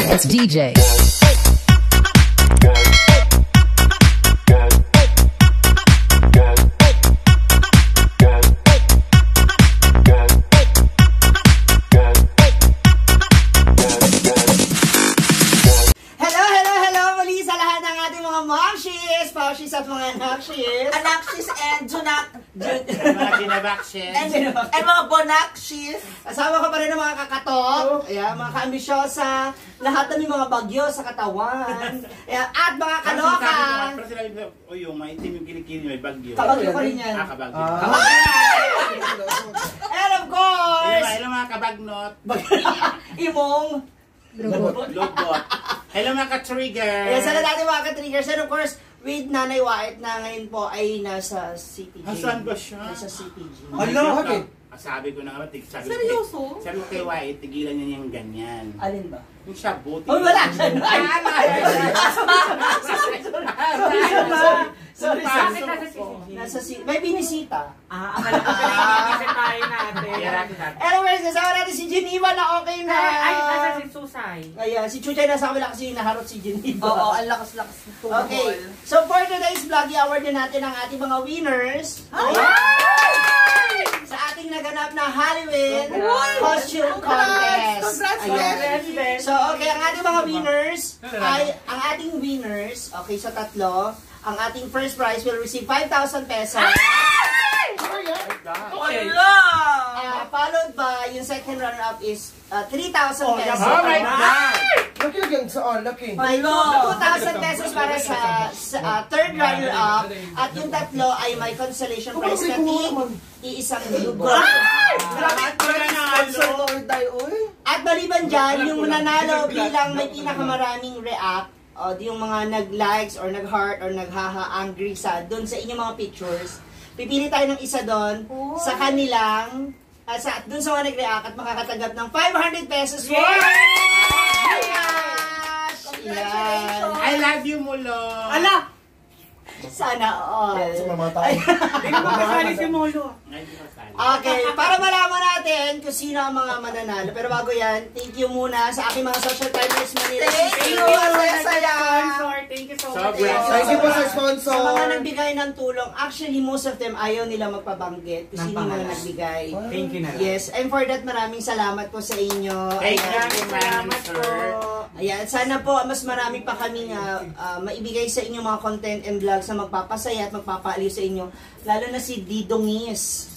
It's DJ. Paushis at mga anakshis. Anakshis and mga ginabakshis. And mga bonakshis. Asawa ko pa rin ng mga kakatok. Ayan, mga kaambisyosa. Lahat ng mga bagyo sa katawan. Ayan, at mga kaloka. Pero sila yung maitim yung kinikini may bagyo. Kabagyo pa rin yan. Kabagyo. And of course. Hello mga kabagnot. Imong. Logbot. Hello mga ka-trigger. Ayan, sana natin mga ka-triggers. And of course, with Nanay White na ngayon po ay nasa CTG. Saan ba siya? Nasa CTG. Ano? Sabi ko na nga, seryoso? Sabi ko kay White, tigilan niya yung ganyan. Alin ba? Yung shabu. Oh, wala siya. Sorry. Nasa CTG. May binisita. Akala ko pinag-iisip tayo natin. Anyways, kasama natin si Geneva na okay na. Ay, nasa si Susay. Ayan, si Chuchay nasa kabila kasi naharot si Geneva. Oo, ang lakas-lakas. Okay, so for today's vlog, i-award din natin ang ating mga winners. Sa ating naganap na Halloween costume contest. Congratulations! So, okay, ang ating mga winners ay, ang ating winners, okay, so tatlo, ang ating first prize will receive 5,000 pesos. Followed by, yung second runner-up is 3,000 pesos. Oh my God! Lucky. May 2,000 pesos para sa third runner-up. At yung tatlo ay may consolation prize na iisang lugo. At maliban dyan, yung nanalo bilang may pinakamaraming react, yung mga nag-likes or nag-heart or naghaha-angry doon sa inyong mga pictures, pipili tayo ng isa doon sa kanilang, doon sa mga nag-react at makakatanggap ng 500 pesos for Congratulations! I love you, Mulo! Ala! Sana all. Sa mga tao. Hindi ko makasali si Molo. Okay, para malaman natin kung sino ang mga mananalo. Pero bago yan, thank you muna sa aking mga social partners Manila. Thank you so much. Thank you po sa sponsor. Sa mga nagbigay ng tulong, actually most of them ayaw nila magpabanggit kung sino mga nagbigay. Thank you na. Yes, and for that maraming salamat po sa inyo. Thank you, Salamat po. Ayan, sana po mas marami pa kaming maibigay sa inyo mga content and vlogs na magpapasaya at magpapaaliw sa inyo. Lalo na si Didongis.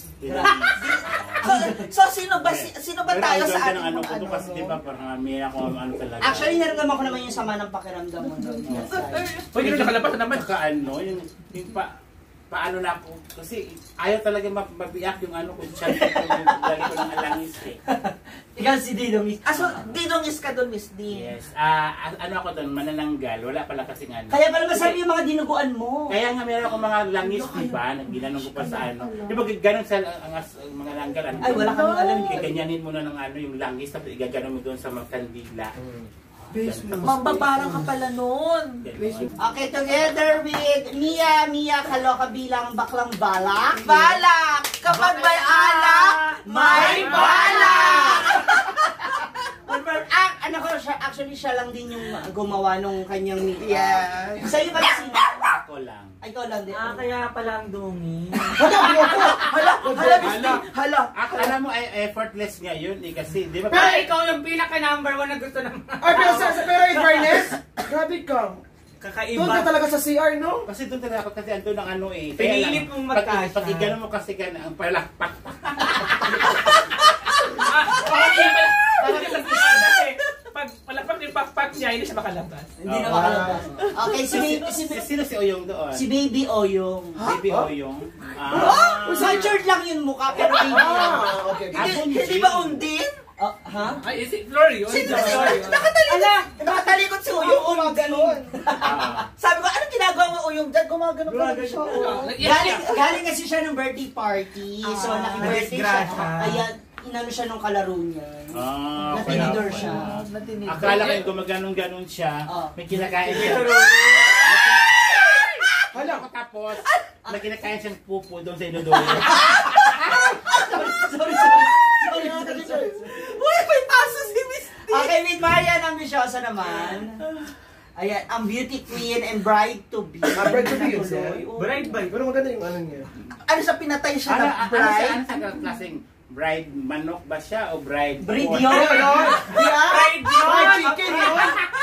So, sino ba tayo sa ating ano ko kasi di ba parang may ako ano talaga. Actually, naramdaman ko naman yung sama ng pakiramdam mo. Pwede rin nakalabas naman. Ano, yung paano na ako, kasi ayaw talaga mabiyak yung ano ko, chan ko yung dali ko ng alangis eh. Ikaw si Didongis. So, Didongis ka doon, Miss D. Yes. Ano ako doon, manananggal, wala pala kasi ano. Kaya pala masabi yung mga dinuguan mo. Kaya nga meron akong mga langis, di ba? Ginanong ko pa sa ano. Di ba ganun sa mga langgal? Ano, Ay, wala kami alam. Ganyanin mo na ng ano, yung langis, tapos igaganon mo doon sa magkandila. Mambabarang ka pala noon. Okay, together with Mia Kaloka bilang baklang balak. Balak! Kapag may alak, may balak! Ano ko siya, actually siya lang din yung gumawa nung kanyang media. Yes. Sa'yo ba sino? Ako lang. Ay, ikaw lang din. Kaya pala ang dumi. Hala. Alam mo, effortless nga yun eh, kasi, di ba? Pero ikaw yung pinaka-number 1 na gusto naman. Ay, pero in fairness, grabe ka. Kakaiba. Doon ka talaga sa CR, no? Kasi doon talaga ako, kasi andun ang ano eh. Pinilit mong magkasya. Pag igano mo kasi ka ang palakpak. Pag palakpak yung pakpak niya, hindi siya makalabas. Hindi na makalabas. Okay, Sino si Oyong doon? si Baby Oyong. Baby Oyong. Matured lang yung mukha, pero Baby Oyong. Okay. Hindi ba undin? Ha? Ay, is it Florio? Nakatalikot si Uyong Gumaganon. Sabi ko, anong ginagawa mo Uyong dyan? Gumaganon pa rin siya. Galing kasi siya ng birthday party. So, naki-birthday siya. Ayan, inano siya nung kalaro niya. Natinidor siya. Akala ko yung gumaganon-ganon siya. May kinakain siya. Hala ko tapos, may kinakain siyang pupo doon sa inodoro. Sorry. Uy, may paso si Miss D! Okay, Okay, with Marian Ambisyosa naman. Ayan, ang beauty queen and bride-to-be. Bride-to-be yun siya. Bride ba? Pero maganda yung ano niya. Ano siya, pinatay siya Ano, ng ano bride? sa klaseng bride manok ba siya o bride? Bride pork? yun! Bride Fried chicken yun!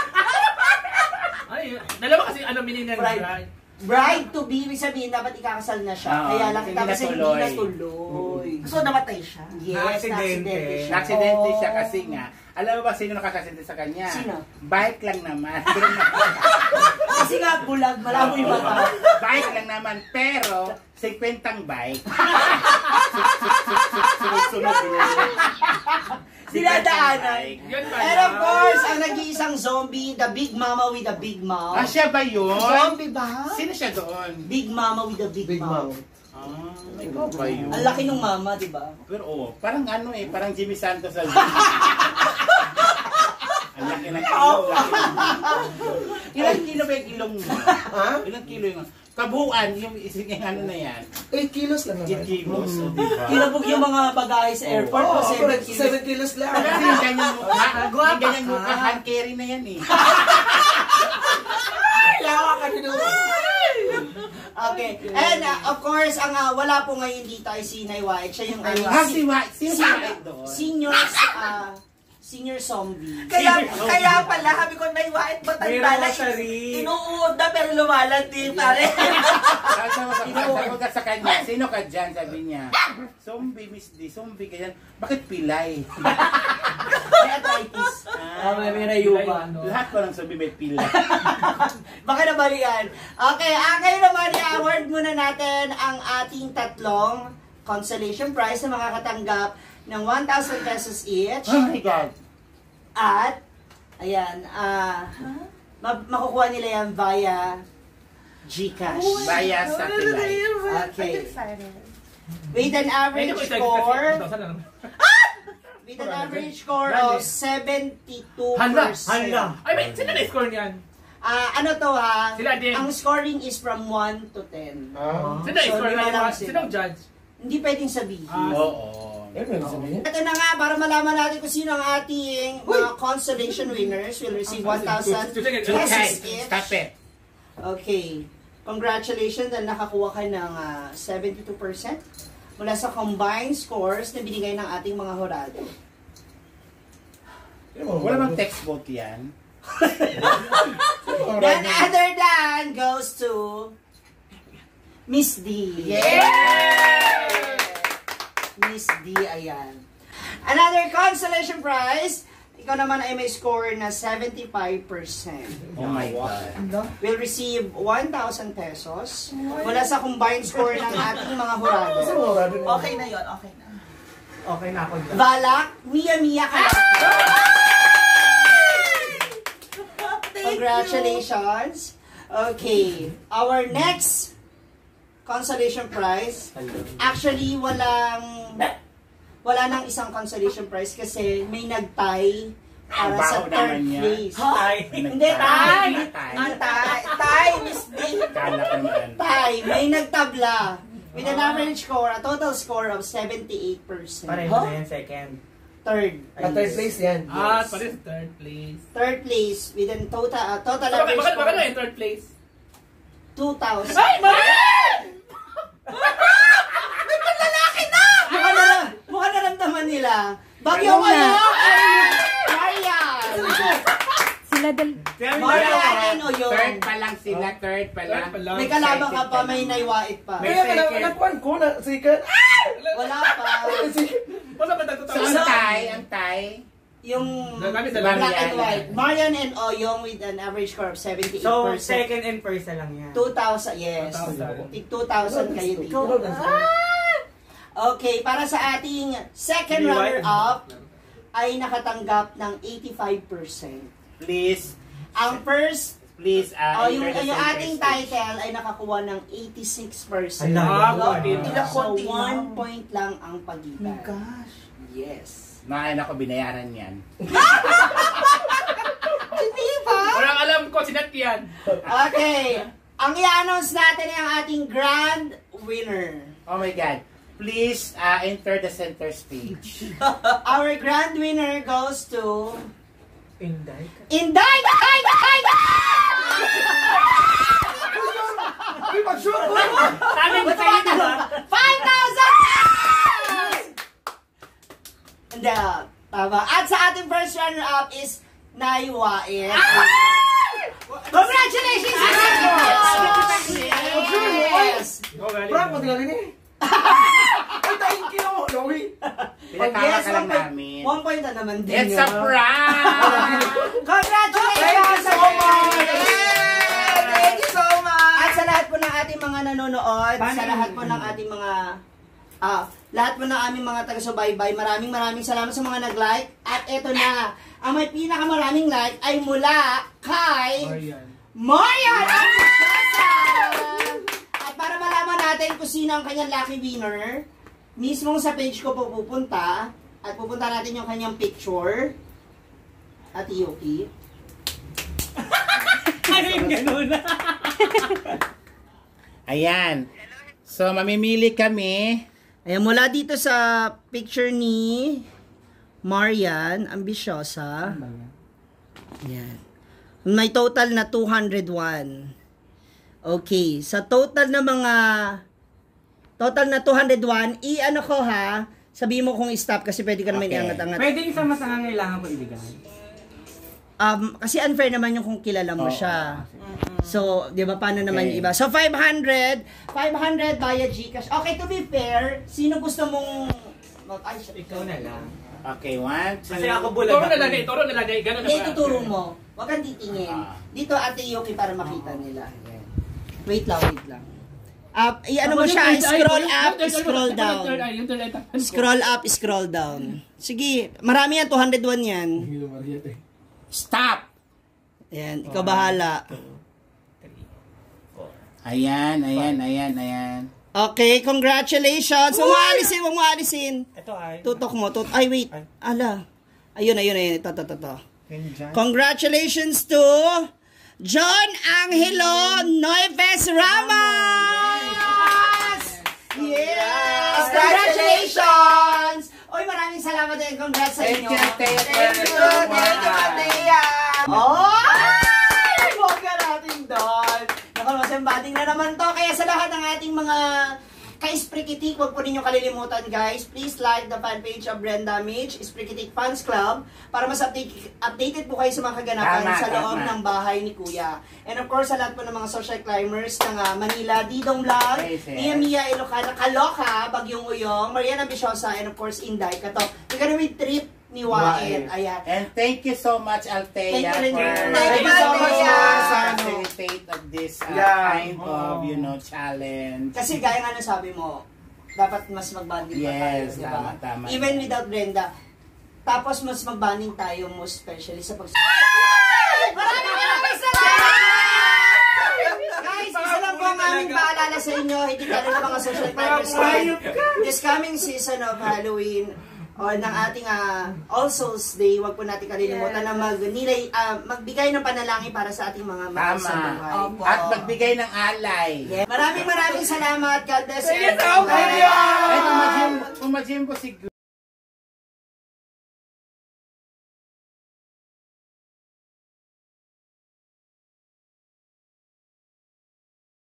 Ay, dalawa kasi ano meaning ng Bride. bride. Bride-to-be, ibig sabihin, dapat ikakasal na siya. Oo, Kaya lang hindi tapos hindi natuloy. natuloy. So, namatay siya. Yes, Na-aksidente. na-aksidente siya. Naksidente siya Oo. kasi nga. Alam mo ba sino nakakasente sa kanya? Sino? Bike lang naman. Kasi nga, bulag, malabo yung mata. Bike lang naman, pero 50 bike. Sunod-sunod din. Dinadaanan. Yun ba And of course, ang nag-iisang zombie, the big mama with the big mouth. Ah, siya ba yun? Zombie ba? Sino siya doon? Big mama with the big, Big mouth. mouth. Ah, ikaw ba yun? Ang laki ng mama, di ba? Pero parang ano parang Jimmy Santos sa Ang laki ng ilong. Ilang kilo ba yung ilong mo? Ha? Ilang kilo yung kabuuan, yung ising ano na yan? 8 kilos lang 8 naman. kilos, o diba? Kinabog yung mga bagahe sa airport Oo, ko, 7 correct. kilos. 7 kilos lang. Kasi yung ganyan mukha, Guwapa yung ganyan ka. mukha, hand carry na yan eh. Lawa ka din Okay. And of course, ang wala po ngayon dito ay si Nay White. Siya yung Si White, sino si White doon? senior zombie. Kaya pala, sabi ko, naiwait ba tanda na? Inuud na pero lumalandi pa rin. Sabi ka sa kanya, sino ka dyan? Sabi niya, zombie, Miss D, zombie ka dyan. Bakit pilay? May arthritis. May rayuba. Lahat ko ng zombie may pilay. Baka nabalian. Okay, ngayon naman i-award muna natin ang ating tatlong consolation prize na makakatanggap ng 1,000 pesos each. Oh my God. At, ayan, makukuha nila yan via GCash. Via satellite. Okay. With an average score, with an average score of 72%. Handa. Ay, may sino na-score niyan? Ano to ha? Sila din. Ang scoring is from 1 to 10. Sino na-score lima lang niyan? sila. Sinong judge? Hindi pwedeng sabihin. Oo. Ito na nga, para malaman natin kung sino ang ating mga consolation winners will receive 1,000 pesos Okay, each. stop it. Okay. Congratulations na nakakuha ka ng 72% mula sa combined scores na binigay ng ating mga horado. Wala bang text vote yan? Then other than goes to Miss D. Miss D, ayan. Another consolation prize, ikaw naman ay may score na 75%. Oh my God. Will receive 1,000 pesos mula sa combined score ng ating mga horado. Okay na yun, okay na. Okay na ako dyan. Balak, Mia Kalaki. Congratulations. Okay, our next consolation prize, actually wala nang isang consolation prize kasi may nag-tie para sa Baho third naman yan. place. Hindi, Tay. Tay, Miss D. Kala ko naman. Tie, may nagtabla with an average score, a total score of 78%. Pareho na yan, second. Third Third place yan. Pati sa third place. Third place with a total So, average bakit score yung third place? 2,000. Ay, mali! Mukha naramdaman nila. Bagyo kayo! Marian! Sila Marian and Oyong. Third pa lang sila, third pa lang. May kalaban ka pa, may naiwait pa. May Kaya second. nakuan ko na sikat. Wala pa. Wala ba So, nagtatawa? ang tie, Yung Nagamit na black Marian. and white. Marian and Oyong with an average score of 78%. So, second and first na lang yan. 2,000, yes. 2,000. Tig 2,000 kayo dito. Okay, para sa ating second runner-up ay nakatanggap ng 85%. please, Ang first, please, yung enter the ating center stage. title ay nakakuha ng 86%. Ah, So, konti 1 lang. point lang ang pagitan. Gosh. Yes. Nakain ako, binayaran yan. Hindi ba? Walang alam ko, sinat yan. Okay. Ang i-announce natin ay ang ating grand winner. Oh my God. Please, enter the center stage. Our grand winner goes to Inday. Inday! Uy, mag-shoot! Sabi ko sa'yo, di ba? 5,000! Hindi, tama. At sa ating first runner-up is Naiwain. Congratulations! Yes! Frank, magaling eh. Ay, thank you! Lowy. Pinatawa ka lang namin. 1 point na naman din. It's a prank! Congratulations! Thank you so much! Thank you so much! At sa lahat po ng ating mga nanonood, sa lahat po ng ating mga lahat po ng aming mga taga-subaybay, maraming salamat sa mga nag-like. At eto na, ang may pinakamaraming like ay mula kay Marian Ambisyosa! At para malaman natin kung sino ang kanyang lucky winner, mismong sa page ko po pupunta at pupunta natin yung kanyang picture. At Yuki. Ano yung ganun? Ayan. So, mamimili kami. Ayan, mula dito sa picture ni Marian Ambisyosa. Ayan. May total na 201. Okay, sa total na 201, i-ano ko ha, sabihin mo kung i-stop kasi pwede ka naman Okay. iangat-angat. Pwede yung sa mas nangangailangan ko ibigay. Kasi unfair naman yung kung kilala mo Oo. siya. So, di ba, paano naman Okay. yung iba? So, 500 via Gcash. Okay, to be fair, sino gusto mong... Ay, shit. Ikaw na lang. Okay, 1, 2. Kasi ako bulag. Turo nalagay. Ganun na Hindi, ba? tuturo mo. Huwag kang titingin. Dito, Ate Yuki, para makita nila. Wait lang. I-ano mo siya, scroll up, scroll down. Scroll up, scroll down. Sige, marami yan, 201 yan. Stop! Ayan, ikaw bahala. Ayan. Okay, congratulations! Huwag mo alisin. Ito ay. Tutok mo, ay wait. Ala. Ayun. Ito. Congratulations to John Angelo Noives Ramos! Yes! Congratulations! Oy, maraming salamat din. Congrats sa inyo. Thank you, Matea! Ay! Bongga natin doon. Nakamasembading na naman to. Kaya sa lahat ng ating mga ka-Isprikitik, huwag po ninyong kalilimutan, guys. Please like the fan page of Brenda Mitch, Isprikitik Fans Club, para mas updated po kayo sa mga kaganapan sa loob ng bahay ni Kuya. And of course, sa lahat po ng mga social climbers ng Manila, Didong Vlog, Mia Ilocana, Kaloka, Bagyong Uyong, Marian Ambisyosa, and of course, Inday Kato. We're gonna be trip ni Waet. Ayan. And thank you so much, Althea, Thank you, for Thank you so much, facilitate of this kind of, challenge. Kasi gaya nga na sabi mo, dapat mas mag-bonding pa tayo, Yes, di ba? tama. Even without Brenda. Tapos mas mag-bonding tayo, most especially sa pag... Maraming salamat! Guys, isa lang po ang aming paalala sa inyo, hindi ka rin mga social climbers. This coming season of Halloween, o ng ating All Souls Day, wag po natin kalilimutan na magbigay ng panalangin para sa ating mga mahal sa buhay. Opo. At magbigay ng alay. Yeah. Maraming salamat. God bless Thank you everyone. so much. Ay, pumagim ko si